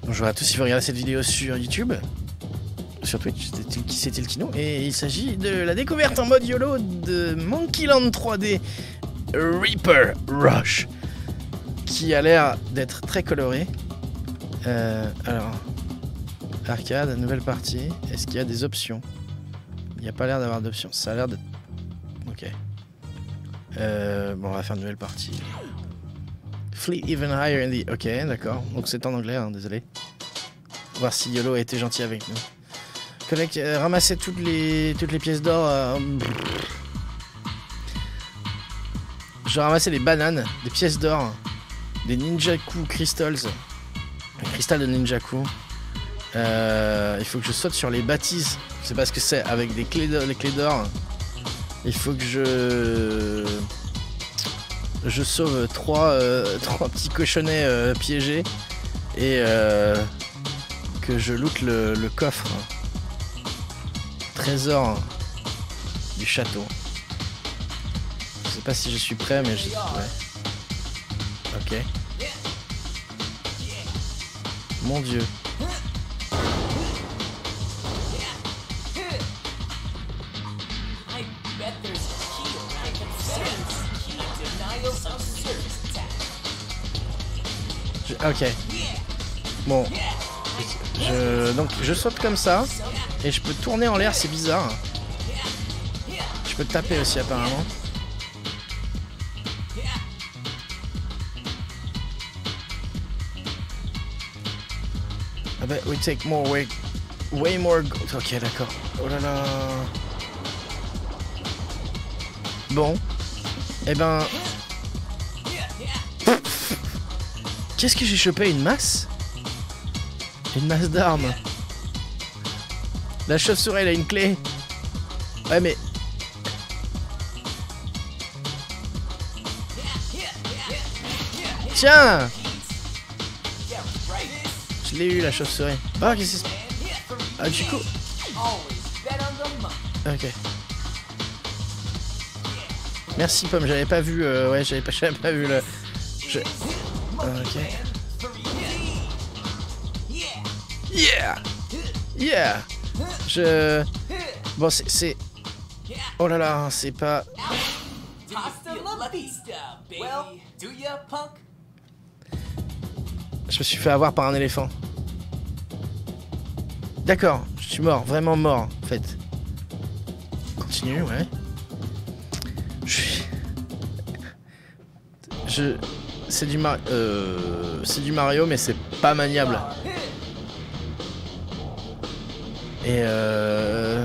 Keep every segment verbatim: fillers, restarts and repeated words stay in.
Bonjour à tous, si vous regardez cette vidéo sur YouTube, sur Twitch, qui c'était le Kino, et il s'agit de la découverte en mode YOLO de Monkey Land trois D Reaper Rush, qui a l'air d'être très coloré. Euh, alors, arcade, nouvelle partie, est-ce qu'il y a des options? Il n'y a pas l'air d'avoir d'options, ça a l'air de... Ok. Euh, bon, on va faire une nouvelle partie. Flee even higher in the... Ok, d'accord. Donc c'est en anglais, hein, désolé. Voir si YOLO a été gentil avec nous. Collecte, euh, ramasser toutes les, toutes les pièces d'or. Euh... Je vais ramasser des bananes, des pièces d'or, des Ninjaku Crystals. Les cristals de Ninjaku. Euh, il faut que je saute sur les bâtisses. Je sais pas ce que c'est. Avec des clés d'or, les clés d'or. Il faut que je... Je sauve trois, euh, trois petits cochonnets euh, piégés et euh, que je loot le, le coffre trésor du château. Je sais pas si je suis prêt, mais je... Ouais. Ok. Mon Dieu. Je, ok. Bon. Je, donc je saute comme ça. Et je peux tourner en l'air, c'est bizarre. Je peux taper aussi apparemment. Ah bah, we take more way, way more... Ok, d'accord. Oh là là. Bon. Eh ben... Qu'est-ce que j'ai chopé? Une masse? Une masse d'armes. La chauve-souris, elle a une clé. Ouais, mais... Tiens! Je l'ai eu, la chauve-souris. Ah, qu'est-ce que c'est? Ah, du coup... Ok. Merci, Pomme, j'avais pas vu... Euh, ouais, j'avais pas, j'avais pas vu le... Je... Ok. Yeah! Yeah! Je... Bon, c'est... Oh là là, c'est pas... Je me suis fait avoir par un éléphant. D'accord, je suis mort, vraiment mort, en fait. Continue, ouais. Je... Je... C'est du Mario... Euh... C'est du Mario, mais c'est pas maniable. Et euh...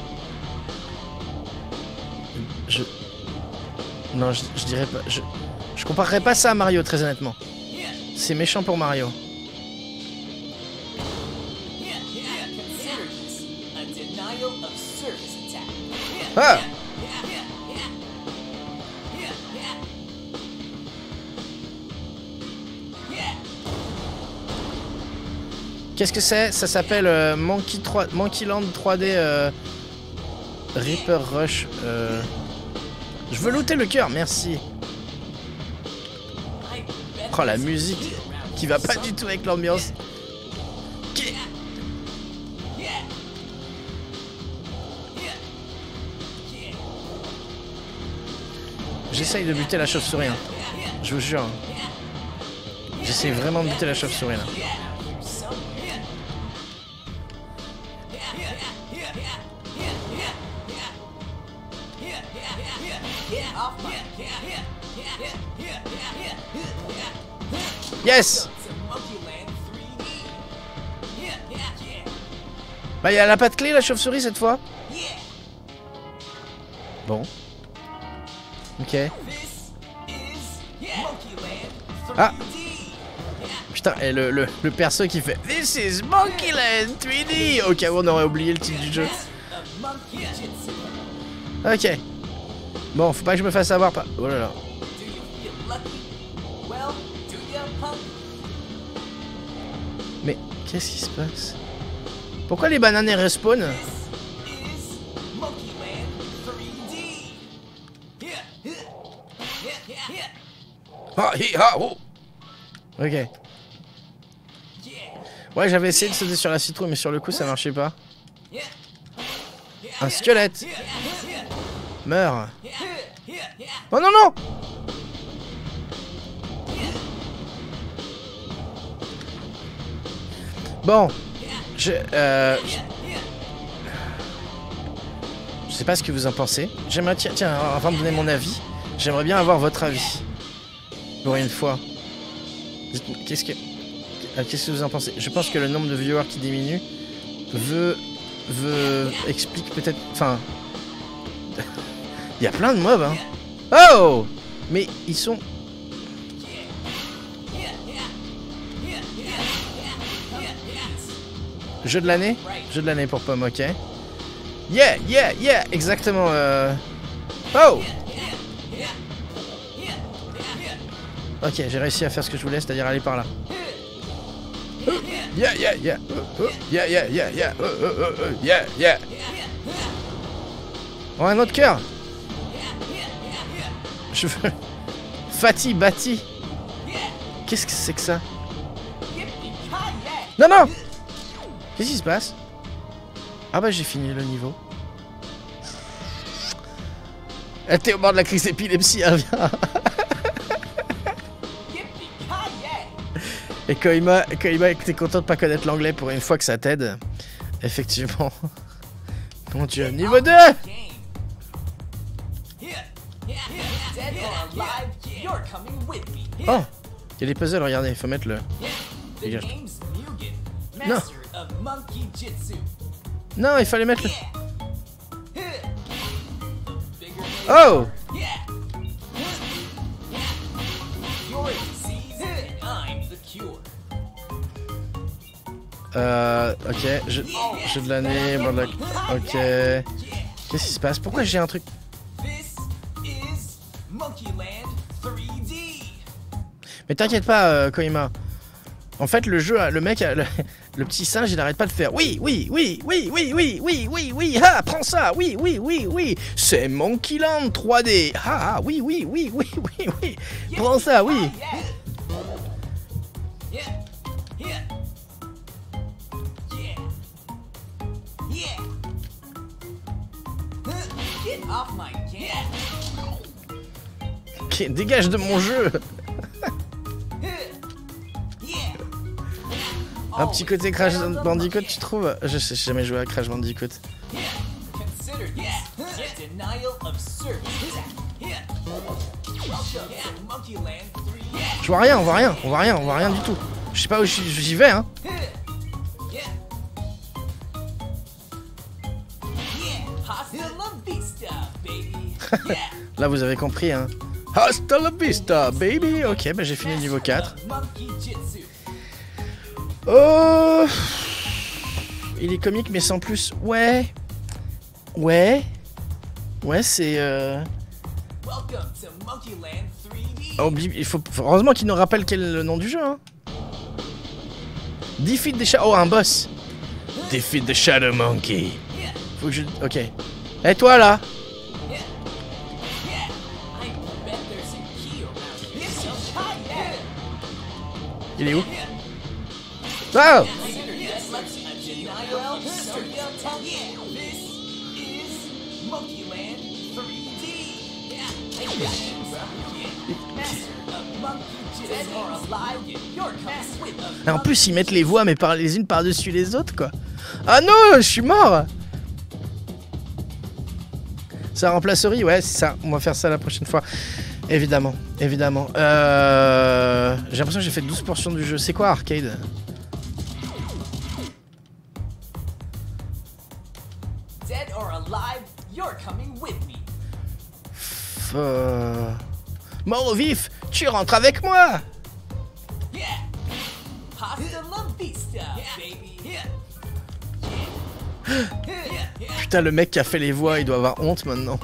Je... Non, je, je dirais pas... Je... je comparerais pas ça à Mario, très honnêtement. C'est méchant pour Mario. Ah! Qu'est-ce que c'est? Ça s'appelle euh, Monkey, trois... Monkey Land trois D euh... Reaper Rush. Euh... Je veux looter le cœur, merci. Oh, la musique qui va pas du tout avec l'ambiance. Qui... J'essaye de buter la chauve-souris. Hein. Je vous jure. J'essaye vraiment de buter la chauve-souris là. Yes! Bah, elle a pas de clé la chauve-souris cette fois. Bon. Ok. Ah! Putain, et le, le, le perso qui fait This is Monkey Land trois D! Au cas où on aurait oublié le titre du jeu. Ok. Bon, faut pas que je me fasse avoir par... Oh là là. Mais qu'est-ce qui se passe? Pourquoi les bananes elles respawn? Ah, hi, ah, oh. Ok. Ouais, j'avais essayé de sauter sur la citrouille, mais sur le coup, ça marchait pas. Un squelette. Meurs. Oh non, non. Bon. Je... Euh... Je sais pas ce que vous en pensez. J'aimerais... Tiens, tiens, avant de donner mon avis, j'aimerais bien avoir votre avis. Pour une fois. Qu'est-ce que... Qu'est-ce que vous en pensez? Je pense que le nombre de viewers qui diminue veut... veut... explique peut-être... Enfin... Il y a plein de mobs, hein. Oh! Mais ils sont... Jeu de l'année? Jeu de l'année pour Pomme, ok. Yeah, yeah, yeah, exactement. Euh... Oh! Ok, j'ai réussi à faire ce que je voulais, c'est-à-dire aller par là. Yeah, yeah, yeah. Yeah, yeah, yeah, yeah. Yeah, yeah. Oh, un autre cœur. Je veux... Fatih, Bati. Qu'est-ce que c'est que ça? Non, non. Qu'est-ce qui se passe? Ah bah j'ai fini le niveau. Elle était au bord de la crise d'épilepsie, elle vient. Et Koima, Koima, t'es content de pas connaître l'anglais pour une fois que ça t'aide. Effectivement. Mon dieu, niveau deux. Oh, il y a des puzzles, regardez, il faut mettre le... Dégage. Non. Non, il fallait mettre le... Oh. Euh, ok, jeu, jeu de l'année, bon, ok. Qu'est-ce qui se passe? Pourquoi j'ai un truc? Mais t'inquiète pas, euh, Koima. En fait, le jeu, le mec, le, le petit singe, il n'arrête pas de faire. Oui, oui, oui, oui, oui, oui, oui, oui, oui, ah, prends ça, oui, oui, oui, oui. C'est Monkey Land trois D. Ah, oui, oui, oui, oui, oui, oui. Prends ça, oui. Ok, dégage de mon jeu. Un petit côté Crash Bandicoot, tu trouves? Je sais jamais joué à Crash Bandicoot. Je vois rien, on voit rien, on voit rien, on voit rien du tout. Je sais pas où j'y vais, hein. Là, vous avez compris, hein. Hasta la vista, baby. Ok, bah j'ai fini le niveau quatre. Oh, il est comique mais sans plus. Ouais. Ouais. Ouais, c'est... Euh... Oh, il faut... Heureusement qu'il nous rappelle quel est le nom du jeu, hein. Defeat the Shadow... Oh, un boss. Defeat the Shadow Monkey. Faut que je... Ok. Et toi, là? Il est où? Oh! Et en plus ils mettent les voix mais par les unes par-dessus les autres quoi. Ah non, je suis mort. Ça remplace Ori, ouais c'est ça. On va faire ça la prochaine fois. Évidemment, évidemment. Euh... J'ai l'impression que j'ai fait douze portions du jeu. C'est quoi arcade? F... Euh... Mort au vif, tu rentres avec moi. Putain, le mec qui a fait les voix, il doit avoir honte maintenant.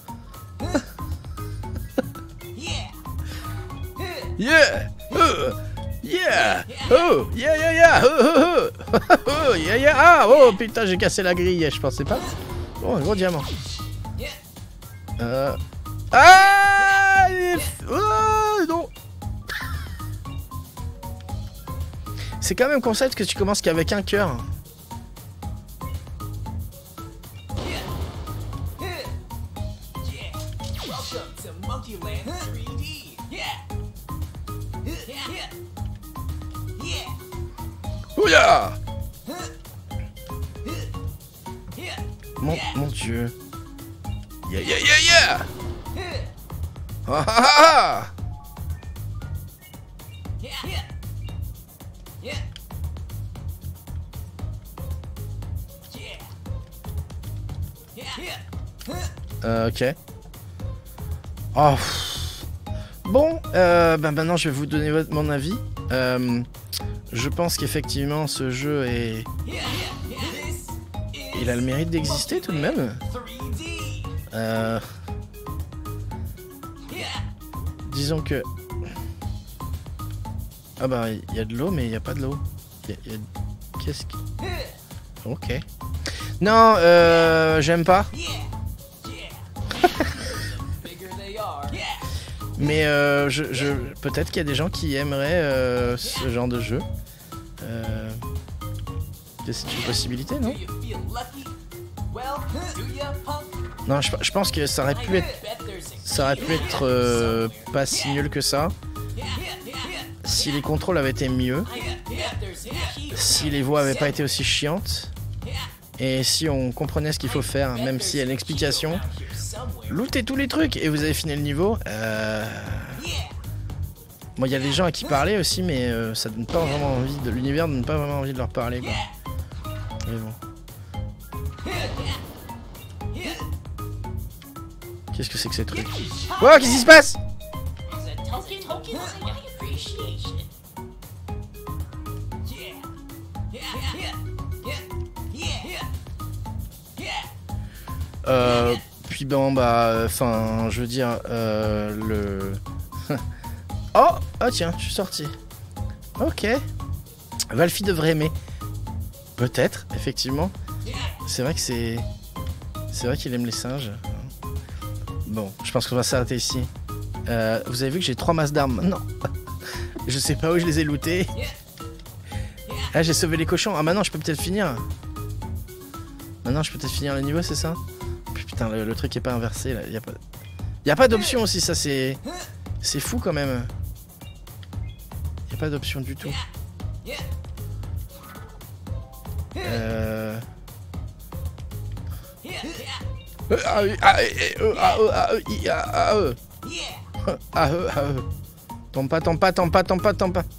Yeah! Oh! Yeah! Oh! Yeah, yeah, yeah! Oh, oh, oh! Oh, yeah, yeah! Ah! Oh, putain, j'ai cassé la grille, je pensais pas. Oh, un gros diamant. Euh... Ah! Oh, non! C'est quand même concept que tu commences qu'avec un cœur. Ouya! Mon, mon dieu. Yeah yeah yeah yeah! Ah ah ah! Euh, ok. Oh. Bon, euh, bah maintenant je vais vous donner votre, mon avis. Euh, je pense qu'effectivement ce jeu est... Il a le mérite d'exister tout de même. Euh... Disons que... Ah bah il y a de l'eau mais il n'y a pas de l'eau. Il y a... a... Qu'est-ce qui... Ok. Non, euh... j'aime pas. Mais euh, je, je, peut-être qu'il y a des gens qui aimeraient euh, ce genre de jeu. Euh, c'est une possibilité, non? Non, je, je pense que ça aurait pu être, ça aurait pu être euh, pas si nul que ça. Si les contrôles avaient été mieux. Si les voix avaient pas été aussi chiantes. Et si on comprenait ce qu'il faut faire, même s'il y a une explication. Lootez tous les trucs et vous avez fini le niveau. Euh... Bon, il y a des gens à qui parler aussi, mais euh, ça donne pas vraiment envie de l'univers, donne pas vraiment envie de leur parler, quoi. Mais bon. Qu'est-ce que c'est que ces trucs? Oh, qu'est-ce qui se passe? Euh... Puis bon bah, enfin, je veux dire, euh, le... oh, oh tiens, je suis sorti. Ok. Valfi devrait aimer. Peut-être, effectivement. C'est vrai que c'est... C'est vrai qu'il aime les singes. Bon, je pense qu'on va s'arrêter ici. Euh, vous avez vu que j'ai trois masses d'armes maintenant. Je sais pas où je les ai lootées. Ah, j'ai sauvé les cochons. Ah, maintenant je peux peut-être finir. Maintenant je peux peut-être finir le niveau, c'est ça? Putain, le, le truc est pas inversé là. Y a pas, y a pas d'option aussi, ça c'est... C'est fou quand même. Y a pas d'option du tout. Euh... Tombe pas, tombe pas, tombe pas, tombe pas, tombe pas.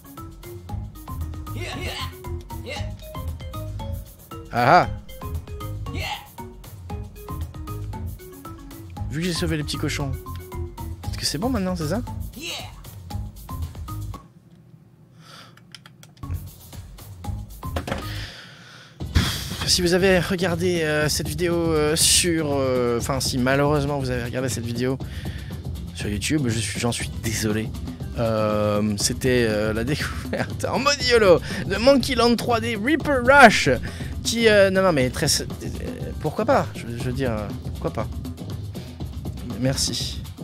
Ah ah. Vu que j'ai sauvé les petits cochons, peut-être que c'est bon maintenant, c'est ça? Si vous avez regardé euh, cette vidéo euh, sur... Enfin, euh, si malheureusement vous avez regardé cette vidéo sur YouTube, je suis, j'en suis désolé. Euh, C'était euh, la découverte en mode YOLO de Monkey Land trois D Reaper Rush. Qui... Euh, non, non, mais très... Euh, pourquoi pas? Je, je veux dire, pourquoi pas? Merci.